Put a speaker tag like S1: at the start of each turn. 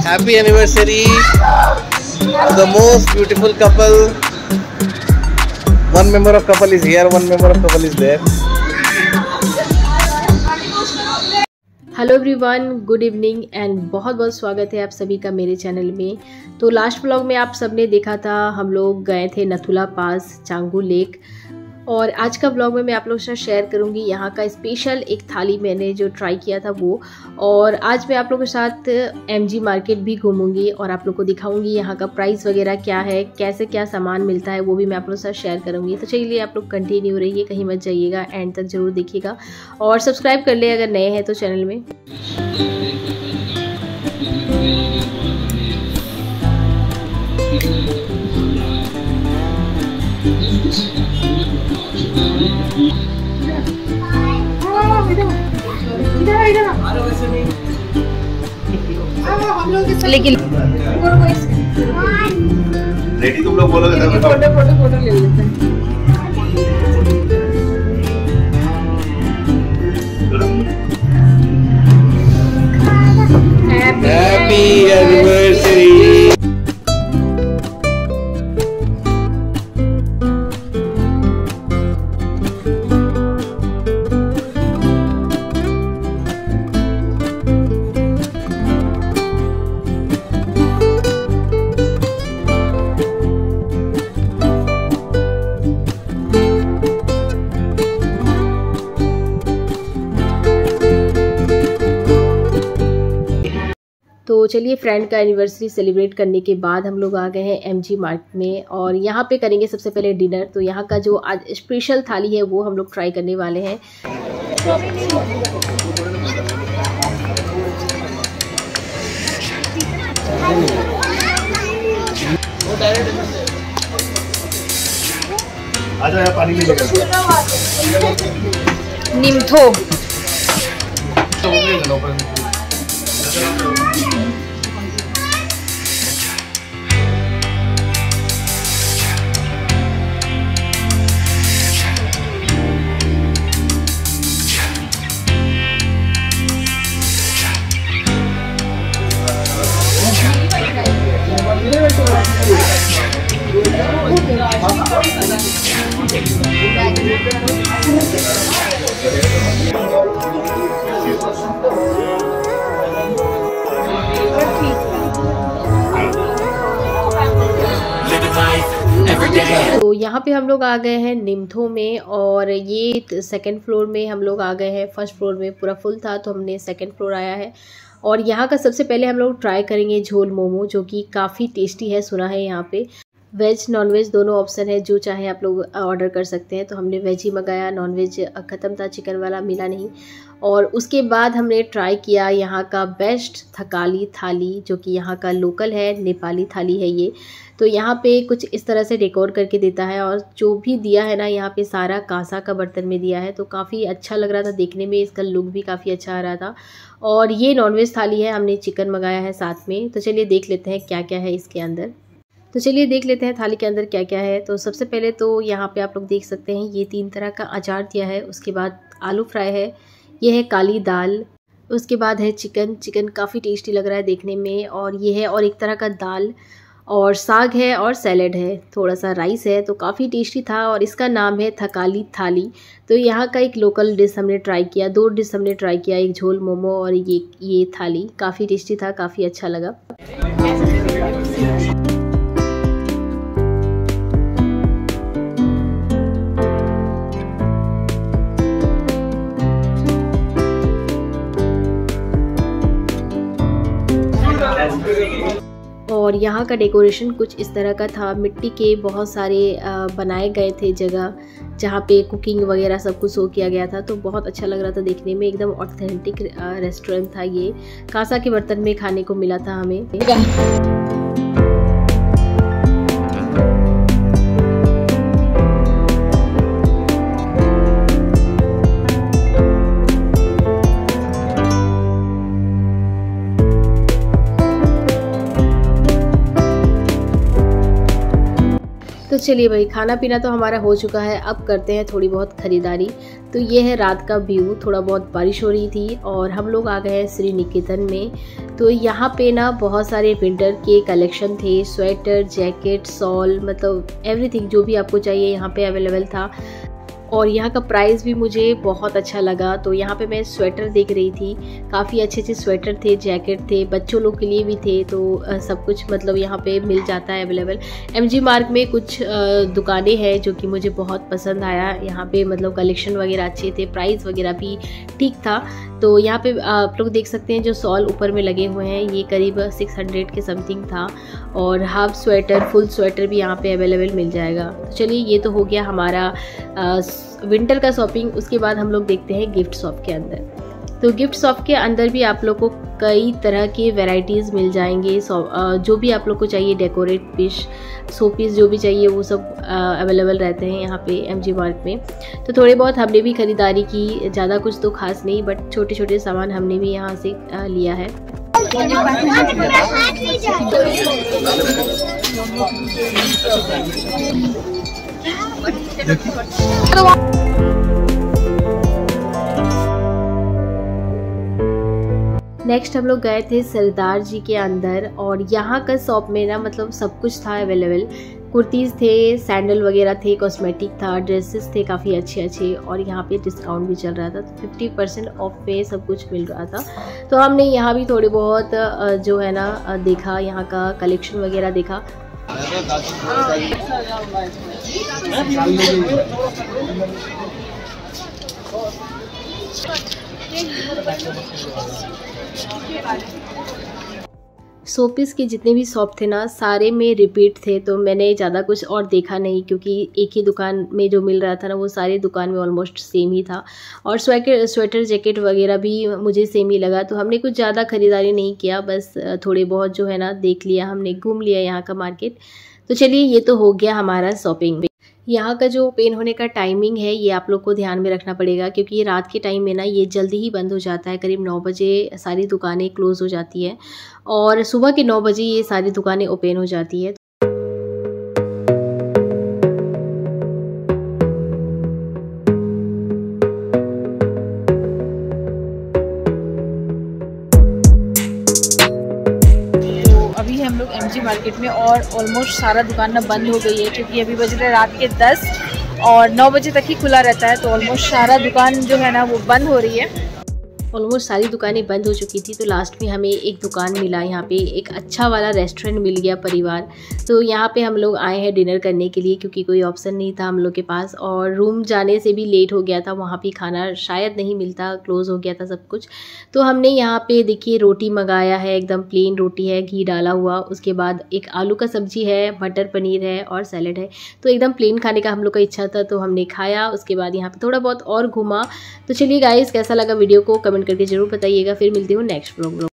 S1: happy anniversary to the most beautiful couple. One member of couple is here, one member of couple is there.
S2: Hello everyone, good evening and बहुत बहुत स्वागत है आप सभी का मेरे चैनल में। तो लास्ट व्लॉग में आप सबने देखा था, हम लोग गए थे नथुला पास, चांगू लेक। और आज का व्लॉग में मैं आप लोगों के साथ शेयर करूंगी यहाँ का स्पेशल एक थाली मैंने जो ट्राई किया था वो। और आज मैं आप लोगों के साथ एमजी मार्केट भी घूमूंगी और आप लोग को दिखाऊंगी यहाँ का प्राइस वगैरह क्या है, कैसे क्या सामान मिलता है, वो भी मैं आप लोगों के साथ शेयर करूंगी। तो चलिए आप लोग कंटिन्यू रहिए, कहीं मत जाइएगा, एंड तक जरूर देखिएगा और सब्सक्राइब कर ले अगर नए हैं तो चैनल में। लेकिन
S1: रेडी तुम लोग बोलोगे तो
S3: फोटो ले लेते हैं।
S1: Happy anniversary.
S2: तो चलिए, फ्रेंड का एनिवर्सरी सेलिब्रेट करने के बाद हम लोग आ गए हैं एमजी मार्केट में और यहाँ पे करेंगे सबसे पहले डिनर। तो यहाँ का जो आज स्पेशल थाली है वो हम लोग ट्राई करने वाले हैं।
S1: आजा यार, पानी ले
S2: निम्थो तो यहाँ पे हम लोग आ गए हैं निम्थो में और ये सेकंड फ्लोर में हम लोग आ गए हैं। फर्स्ट फ्लोर में पूरा फुल था तो हमने सेकंड फ्लोर आया है। और यहाँ का सबसे पहले हम लोग ट्राई करेंगे झोल मोमो, जो कि काफ़ी टेस्टी है सुना है। यहाँ पे वेज नॉन वेज दोनों ऑप्शन है, जो चाहे आप लोग ऑर्डर कर सकते हैं। तो हमने वेज ही मंगाया, नॉन वेज ख़त्म था, चिकन वाला मिला नहीं। और उसके बाद हमने ट्राई किया यहाँ का बेस्ट थकाली थाली, जो कि यहाँ का लोकल है, नेपाली थाली है ये। तो यहाँ पे कुछ इस तरह से डेकोर करके देता है और जो भी दिया है ना यहाँ पे सारा कांसा का बर्तन में दिया है। तो काफ़ी अच्छा लग रहा था देखने में, इसका लुक भी काफ़ी अच्छा आ रहा था। और ये नॉनवेज थाली है, हमने चिकन मंगाया है साथ में। तो चलिए देख लेते हैं क्या क्या है इसके अंदर। तो चलिए देख लेते हैं थाली के अंदर क्या क्या है। तो सबसे पहले तो यहाँ पे आप लोग देख सकते हैं ये 3 तरह का अचार दिया है। उसके बाद आलू फ्राई है, ये है काली दाल, उसके बाद है चिकन काफ़ी टेस्टी लग रहा है देखने में। और ये है और एक तरह का दाल और साग है और सैलेड है, थोड़ा सा राइस है। तो काफ़ी टेस्टी था और इसका नाम है थकाली थाली। तो यहाँ का एक लोकल डिश हमने ट्राई किया, 2 डिश हमने ट्राई किया, एक झोल मोमो और ये थाली। काफ़ी टेस्टी था, काफ़ी अच्छा लगा। और यहाँ का डेकोरेशन कुछ इस तरह का था, मिट्टी के बहुत सारे बनाए गए थे जगह जहाँ पे कुकिंग वगैरह सब कुछ शो किया गया था। तो बहुत अच्छा लग रहा था देखने में, एकदम ऑथेंटिक रेस्टोरेंट था ये। कांसा के बर्तन में खाने को मिला था हमें। तो चलिए भाई, खाना पीना तो हमारा हो चुका है, अब करते हैं थोड़ी बहुत ख़रीदारी। तो ये है रात का व्यू, थोड़ा बहुत बारिश हो रही थी और हम लोग आ गए हैं श्री निकेतन में। तो यहाँ पे ना बहुत सारे विंटर के कलेक्शन थे, स्वेटर, जैकेट, शॉल, मतलब एवरीथिंग जो भी आपको चाहिए यहाँ पे अवेलेबल था। और यहाँ का प्राइस भी मुझे बहुत अच्छा लगा। तो यहाँ पे मैं स्वेटर देख रही थी, काफ़ी अच्छे अच्छे स्वेटर थे, जैकेट थे, बच्चों लोग के लिए भी थे। तो सब कुछ मतलब यहाँ पे मिल जाता है अवेलेबल। MG मार्ग में कुछ दुकानें हैं जो कि मुझे बहुत पसंद आया। यहाँ पे मतलब कलेक्शन वगैरह अच्छे थे, प्राइस वगैरह भी ठीक था। तो यहाँ पे आप लोग देख सकते हैं जो शॉल ऊपर में लगे हुए हैं, ये करीब 600 के समथिंग था। और हाफ स्वेटर, फुल स्वेटर भी यहाँ पे अवेलेबल मिल जाएगा। तो चलिए, ये तो हो गया हमारा विंटर का शॉपिंग। उसके बाद हम लोग देखते हैं गिफ्ट शॉप के अंदर। तो गिफ्ट शॉप के अंदर भी आप लोग को कई तरह की वैरायटीज़ मिल जाएंगे। जो भी आप लोग को चाहिए, डेकोरेट पीस, शो पीस जो भी चाहिए वो सब अवेलेबल रहते हैं यहाँ पे MG मार्ग में। तो थोड़े बहुत हमने भी खरीदारी की, ज़्यादा कुछ तो खास नहीं, बट छोटे छोटे सामान हमने भी यहाँ से लिया है। नेक्स्ट हम लोग गए थे सरदार जी के अंदर, और यहाँ का शॉप में ना मतलब सब कुछ था अवेलेबल। कुर्तीज़ थे, सैंडल वगैरह थे, कॉस्मेटिक था, ड्रेसेस थे काफ़ी अच्छे अच्छे, और यहाँ पे डिस्काउंट भी चल रहा था। तो 50% ऑफ पे सब कुछ मिल रहा था। तो हमने यहाँ भी थोड़े बहुत जो है ना देखा, यहाँ का कलेक्शन वगैरह देखा। शोपीस के जितने भी शॉप थे ना, सारे में रिपीट थे। तो मैंने ज़्यादा कुछ और देखा नहीं, क्योंकि एक ही दुकान में जो मिल रहा था ना वो सारी दुकान में ऑलमोस्ट सेम ही था। और स्वेटर, जैकेट वगैरह भी मुझे सेम ही लगा। तो हमने कुछ ज़्यादा ख़रीदारी नहीं किया, बस थोड़े बहुत जो है ना देख लिया, हमने घूम लिया यहाँ का मार्केट। तो चलिए, ये तो हो गया हमारा शॉपिंग। यहाँ का जो ओपन होने का टाइमिंग है ये आप लोग को ध्यान में रखना पड़ेगा, क्योंकि ये रात के टाइम में ना ये जल्दी ही बंद हो जाता है। करीब 9 बजे सारी दुकानें क्लोज़ हो जाती है, और सुबह के 9 बजे ये सारी दुकानें ओपन हो जाती है।
S3: हम लोग MG मार्केट में, और ऑलमोस्ट सारा दुकान ना बंद हो गई है, क्योंकि अभी बज रहे रात के 10 और 9 बजे तक ही खुला रहता है। तो ऑलमोस्ट सारा दुकान जो है ना वो बंद हो रही है।
S2: ऑलमोस्ट सारी दुकानें बंद हो चुकी थी। तो लास्ट में हमें एक दुकान मिला, यहाँ पे एक अच्छा वाला रेस्टोरेंट मिल गया परिवार। तो यहाँ पे हम लोग आए हैं डिनर करने के लिए, क्योंकि कोई ऑप्शन नहीं था हम लोग के पास, और रूम जाने से भी लेट हो गया था। वहाँ पे खाना शायद नहीं मिलता, क्लोज़ हो गया था सब कुछ। तो हमने यहाँ पे देखिए रोटी मंगाया है, एकदम प्लेन रोटी है, घी डाला हुआ। उसके बाद एक आलू का सब्जी है, मटर पनीर है और सैलेड है। तो एकदम प्लेन खाने का हम लोग का इच्छा था, तो हमने खाया। उसके बाद यहाँ पे थोड़ा बहुत और घूमा। तो चलिए गाइस, कैसा लगा वीडियो को कमेंट करके जरूर बताइएगा। फिर मिलती हूँ नेक्स्ट व्लॉग।